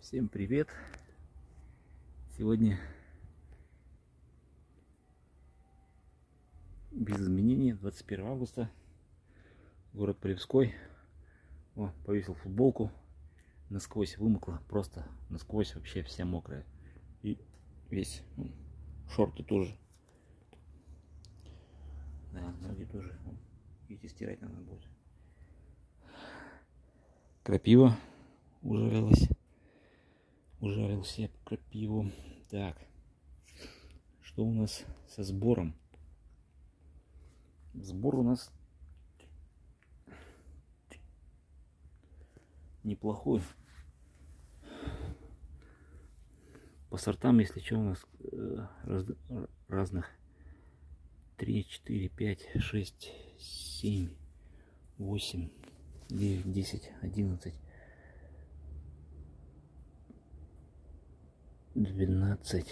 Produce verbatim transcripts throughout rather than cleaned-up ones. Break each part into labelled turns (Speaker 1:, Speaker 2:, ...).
Speaker 1: Всем привет! Сегодня без изменений, двадцать первое августа, город Полевской. О, повесил футболку, насквозь вымокла, просто насквозь, вообще вся мокрая. И весь, ну, шорты тоже. Да, ноги тоже. Видите, стирать надо будет. Крапива ужарилась. Ужарился я по крапиву. Так, что у нас со сбором? Сбор у нас неплохой. По сортам, если что, у нас раз, разных три, четыре, пять, шесть, семь, восемь, девять, десять, одиннадцать, двенадцать,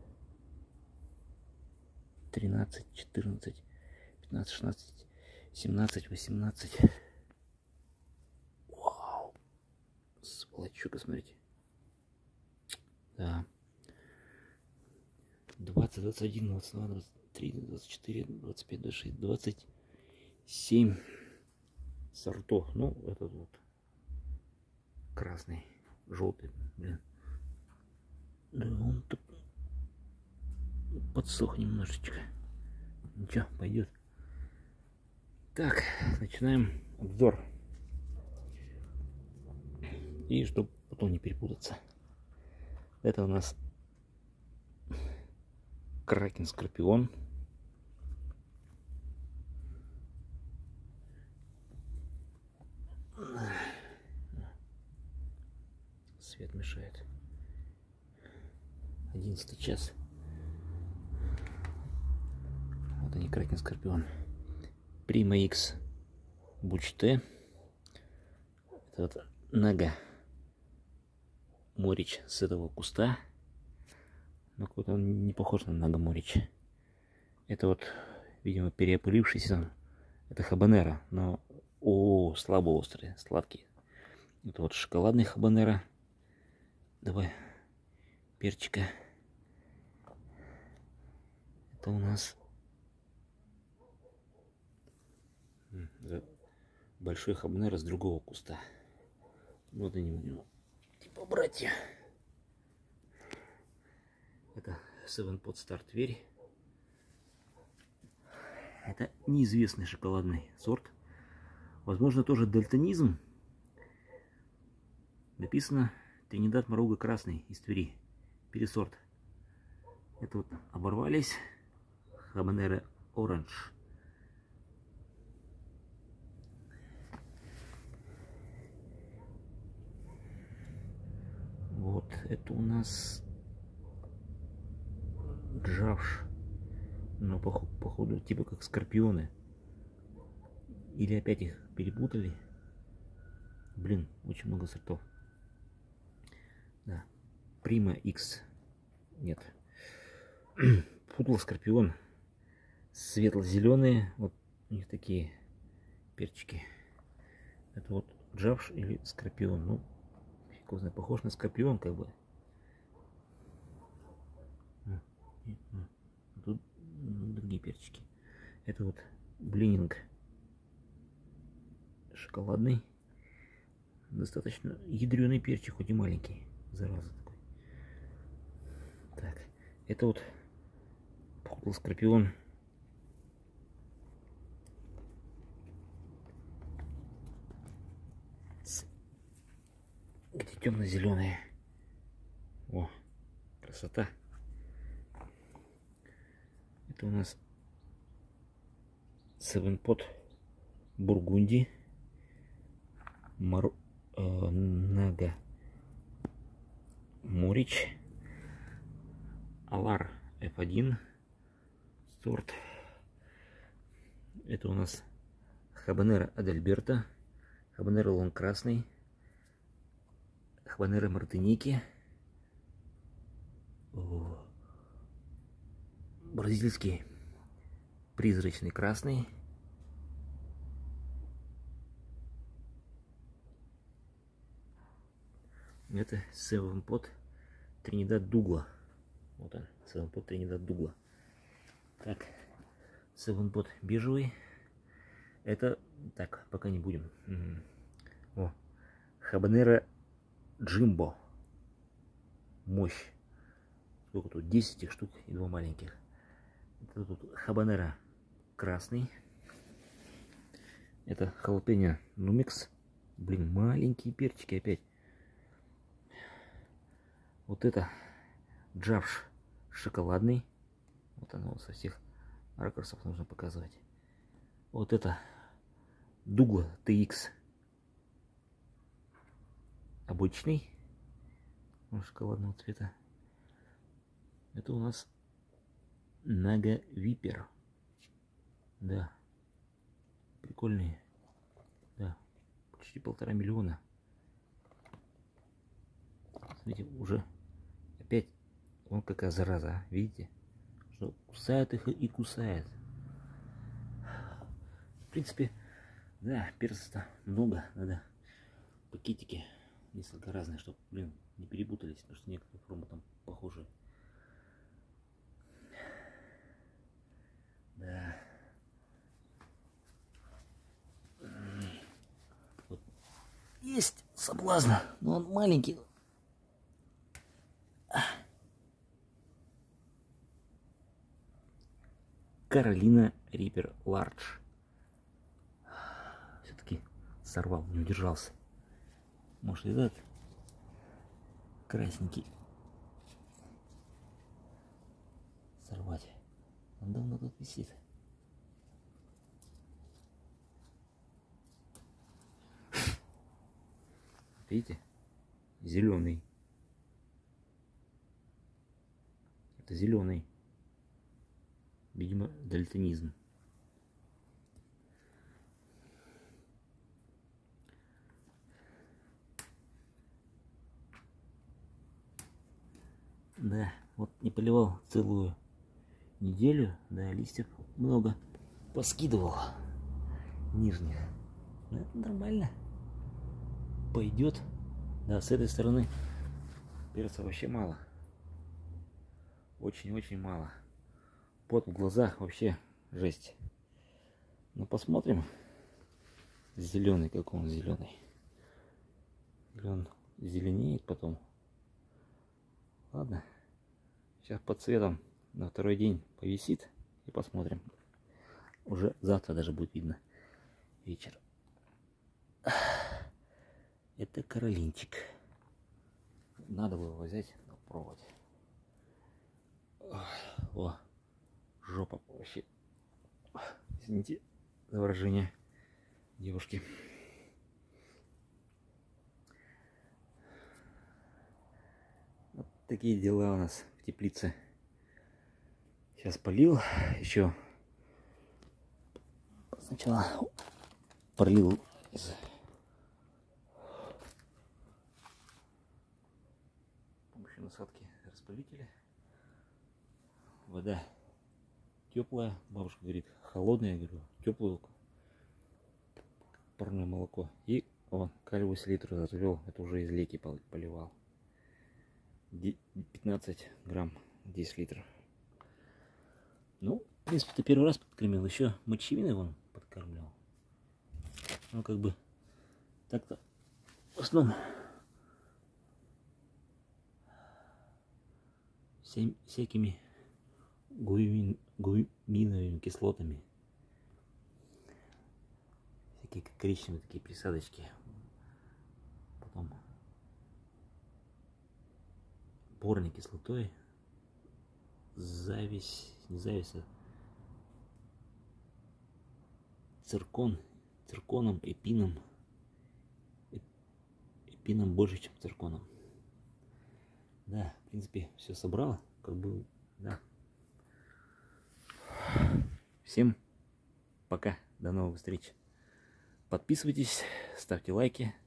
Speaker 1: тринадцать, четырнадцать, пятнадцать, шестнадцать, семнадцать, восемнадцать. Вау! Сволочука, смотрите. Да. двадцать, двадцать один, двадцать два, двадцать три, двадцать четыре, двадцать пять, двадцать шесть, двадцать семь сортов. Ну, этот вот красный, желтый, блин. Да, он тут подсох немножечко. Ничего, пойдет. Так, начинаем обзор. И чтобы потом не перепутаться. Это у нас Кракен Скорпион. Свет мешает. Одиннадцатый час. Вот они, Кракен Скорпион. Прима Икс Бучте. Это вот Нага Морич с этого куста. Но какой-то он не похож на Нага Морич. Это вот, видимо, переопылившийся. Это хабанера, но о, слабо острые, сладкие. Это вот шоколадный хабанера. Давай перчика. Это у нас большой хабанера с другого куста. Вот они у него, типа братья. Это Seven Pot Star Тверь. Это неизвестный шоколадный сорт. Возможно, тоже дальтонизм. Написано Тринидад Моруга Красный из Твери. Пересорт. Это вот оборвались. Хабанера Оранж. Вот это у нас Джавш. Но походу, походу типа как скорпионы. Или опять их перепутали. Блин, очень много сортов. Да. Прима Икс. Нет. Путал Скорпион. Светло-зеленые. Вот у них такие перчики. Это вот Джавш или Скорпион. Ну, фиг его знает, похож на Скорпион как бы. Тут другие перчики. Это вот Блининг. Шоколадный. Достаточно ядреный перчик, хоть и маленький. Зараза такой. Так. Это вот Путал Скорпион. Где темно-зеленые. О, красота. Это у нас Seven Pot Бургунди. Мар... Э, Нага Морич. Алар эф один сорт. Это у нас Хабанера Адальберта. Хабанера Лонг Красный. Хабанера Мартиники. О. Бразильский призрачный красный. Это Seven Pot Тринидад Дугла. Вот он, Seven Pot Тринидад Дугла. Так, Seven Pot бежевый. Это, так, пока не будем. Угу. О, Хабанера Джимбо. Мощь. Сколько тут? десять штук и два маленьких. Это тут Хабанера красный. Это халапеньо Нумикс. Блин, маленькие перчики опять. Вот это Джавш шоколадный. Вот оно со всех ракурсов нужно показывать. Вот это Дугла ти икс. Обычный. Шоколадного цвета. Это у нас Нага Випер. Да. Прикольные. Да. Почти полтора миллиона. Смотрите, уже опять вон какая зараза, а? Видите? Что кусает их и кусает. В принципе, да, перцев-то много. Надо пакетики несколько разные, чтобы, блин, не перепутались, потому что некоторые формы там похожие. Да. Вот. Есть соблазн, но он маленький. Каролина Риппер Лардж. Все-таки сорвал, не удержался. Может, этот красненький сорвать. Он давно тут висит. Видите? Зеленый. Это зеленый. Видимо, дальтонизм. Да, вот не поливал целую неделю, да, листьев много поскидывал нижних. Но это нормально. Пойдет. Да, с этой стороны перца вообще мало. Очень-очень мало. Пот в глазах вообще жесть. Ну посмотрим. Зеленый, как он зеленый. Или он зеленеет потом. Ладно. Сейчас под цветом на второй день повисит и посмотрим. Уже завтра даже будет видно. Вечер. Это Каролинчик. Надо было взять, попробовать. О, жопа вообще. Извините за выражение девушки. Вот такие дела у нас в теплице. Сейчас полил еще. Сначала пролил из помощью насадки распылителя. Вода теплая, бабушка говорит, холодная, я говорю, теплую, парное молоко. И о, калий селитру развел, это уже из лейки поливал. пятнадцать грамм, десять литров. Ну, в принципе, ты первый раз подкормил, еще мочевиной вон подкормлял. Ну, как бы, так-то, в основном, всем, всякими гуимин, гуиминовыми кислотами. Всякие коричневые такие присадочки. Потом борной кислотой. Зависть, не зависть, а циркон, цирконом, эпином. Эпином больше, чем цирконом. Да, в принципе, все собрал, как бы, да. Всем пока, до новых встреч. Подписывайтесь, ставьте лайки.